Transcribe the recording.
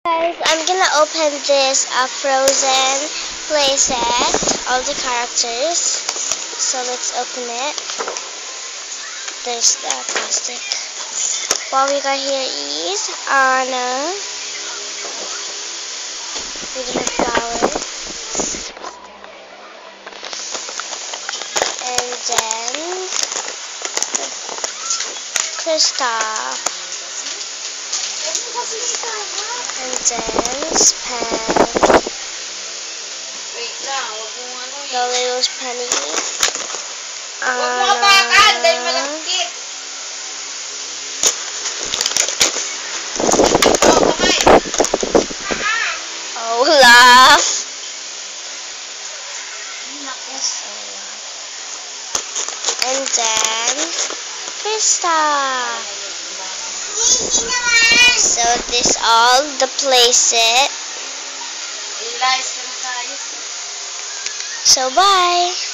Guys, I'm gonna open this Frozen playset, all the characters. So let's open it. There's the plastic. What we got here is Anna with her flowers, and then Kristoff. And then Span, the little Spanny, Olaf, and then Kristoff. So this all the playset. So bye.